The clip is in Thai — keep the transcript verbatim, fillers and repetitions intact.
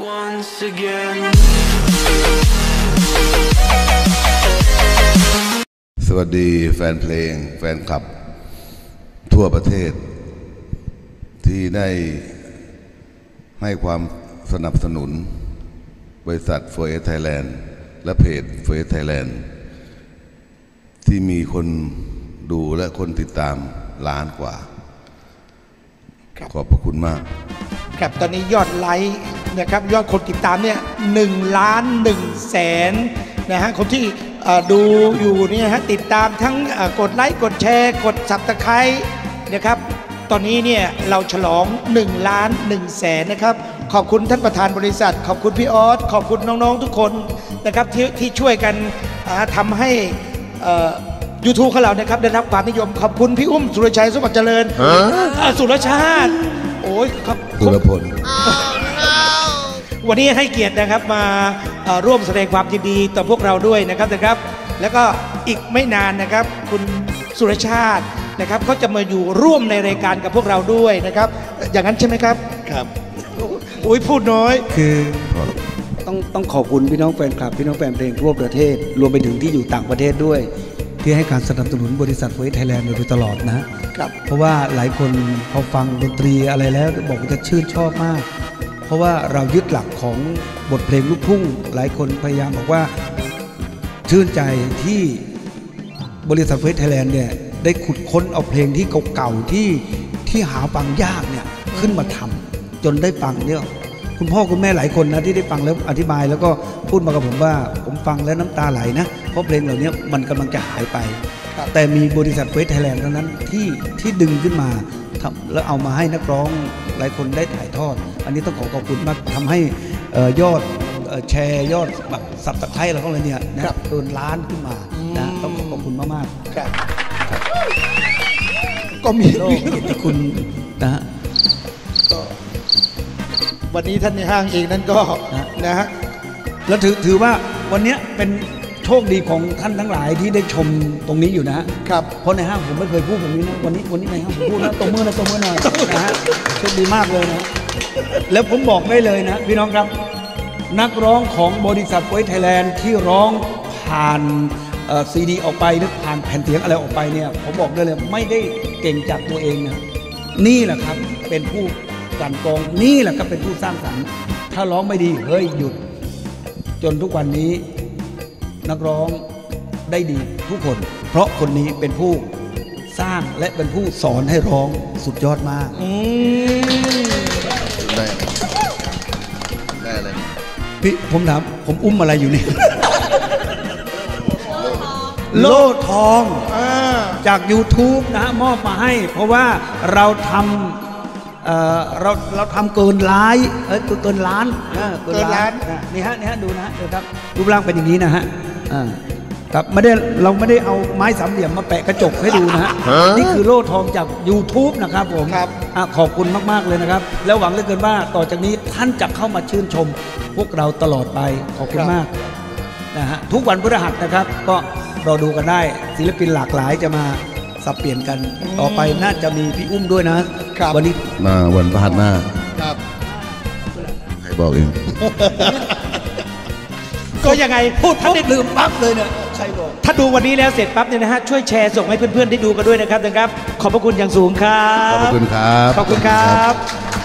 once again สวัสดีแฟนเพลงแฟนคลับทั่วประเทศที่ได้ให้ความสนับสนุนบริษัทโฟเอสไทยแลนด์และเพจโฟเอสไทยแลนด์ที่มีคนดูและคนติดตามล้านกว่าขอบพระคุณมากครับตอนนี้ยอดไลค์นะครับยอดคนติดตามเนี่ยหนึ่งล้านหนึ่งแสนนะฮะคนที่ดูอยู่เนี่ยฮะติดตามทั้งกดไลค์กดแชร์กดซับสไครบ์นะครับตอนนี้เนี่ยเราฉลองหนึ่งล้านหนึ่งแสนนะครับขอบคุณท่านประธานบริษัทขอบคุณพี่ออสขอบคุณน้องๆทุกคนนะครับที่ที่ช่วยกันทำให้ยูทูบของเรานะครับได้รับความนิยมขอบคุณพี่อุ้มสุรชัยสมบัติเจริญสุรชาติโอ้ยครับสุรพลวันนี้ให้เกียรตินะครับมาร่วมแสดงความยินดีต่อพวกเราด้วยนะครับนะครับแล้วก็อีกไม่นานนะครับคุณสุรชาตินะครับเขาจะมาอยู่ร่วมในรายการกับพวกเราด้วยนะครับอย่างนั้นใช่ไหมครับครับโอ้ยพูดน้อยคือต้องต้องขอบคุณพี่น้องแฟนคลับพี่น้องแฟนเพลงทั่วประเทศรวมไปถึงที่อยู่ต่างประเทศด้วยที่ให้การสนับสนุนบริษัทโฟเอสไทยแลนด์โดยตลอดนะครับเพราะว่าหลายคนพอฟังดนตรีอะไรแล้วบอกว่าจะชื่นชอบมากเพราะว่าเรายึดหลักของบทเพลงลูกทุ่งหลายคนพยายามบอกว่าชื่นใจที่บริษัทโฟเอสไทยแลนด์เนี่ยได้ขุดค้นเอาเพลงที่เก่าๆที่ที่หาฟังยากเนี่ยขึ้นมาทำจนได้ฟังเนี่ยคุณพ่อคุณแม่หลายคนนะที่ได้ฟังแล้วอธิบายแล้วก็พูดมากับผมว่าผมฟังแล้วน้ำตาไหลนะเพราะเพลงเหล่านี้มันกำลังจะหายไปแต่มีบริษัทโฟเอสไทยแลนด์เท่านั้นที่ที่ดึงขึ้นมาแล้วเอามาให้นักร้องหลายคนได้ถ่ายทอดอันนี้ต้องขอขอบคุณมากทำให้ยอดแชร์ยอดแบบสับตะไคร้อะไรพวกนี้เนี่ยนะเกินล้านขึ้นมานะต้องขอบคุณมากๆก็มีโลกเกียรติคุณนะฮะวันนี้ท่านในห้างเองนั้นก็นะฮะแล้วถือถือว่าวันนี้เป็นโชคดีของท่านทั้งหลายที่ได้ชมตรงนี้อยู่นะฮะครับเพราะในห้างผมไม่เคยพูดแบบนี้นะวันนี้วันนี้ในห้างผมพูดนะตรงมือนะตรงมือหน่อยนะฮะโชคดีมากเลยนะแล้วผมบอกได้เลยนะพี่น้องครับนักร้องของบริษัทโฟเอสไทยแลนด์ที่ร้องผ่านซีดีออกไปหรือผ่านแผ่นเสียงอะไรออกไปเนี่ยผมบอกได้เลยไม่ได้เก่งจากตัวเองนะนี่แหละครับเป็นผู้กันกองนี่แหละก็เป็นผู้สร้างสรรค์ถ้าร้องไม่ดีเฮ้ยหยุดจนทุกวันนี้นักร้องได้ดีทุกคนเพราะคนนี้เป็นผู้สร้างและเป็นผู้สอนให้ร้องสุดยอดมากได้ได้เลยพี่ผมถามผมอุ้มอะไรอยู่นี่โล่ทองจาก ยูทูบ นะมอบมาให้เพราะว่าเราทำเอ่อเราเราทำเกินล้านเอ้ยเกินล้านเกินล้านนี่ฮะนี่ฮะดูนะดูครับรูปร่างเป็นอย่างนี้นะฮะครับไม่ได้เราไม่ได้เอาไม้สามเหลี่ยมมาแปะกระจกให้ดูนะฮะนี่คือโล่ทองจาก ยูทูบ นะครับผมขอบคุณมากๆเลยนะครับแล้วหวังเหลือเกินว่าต่อจากนี้ท่านจะเข้ามาชื่นชมพวกเราตลอดไปขอบคุณมากนะฮะทุกวันพฤหัสนะครับก็เราดูกันได้ศิลปินหลากหลายจะมาสับเปลี่ยนกันต่อไปน่าจะมีพี่อุ้มด้วยนะวันนี้มาวันพฤหัสหน้าครับใครบอกเองก็ยังไงพูดท่านได้ลืมปั๊บเลยเนี่ยใครบอกถ้าดูวันนี้แล้วเสร็จปั๊บเนี่ยนะฮะช่วยแชร์ส่งให้เพื่อนๆได้ดูกันด้วยนะครับนะครับขอบพระคุณอย่างสูงครับขอบคุณครับขอบคุณครับ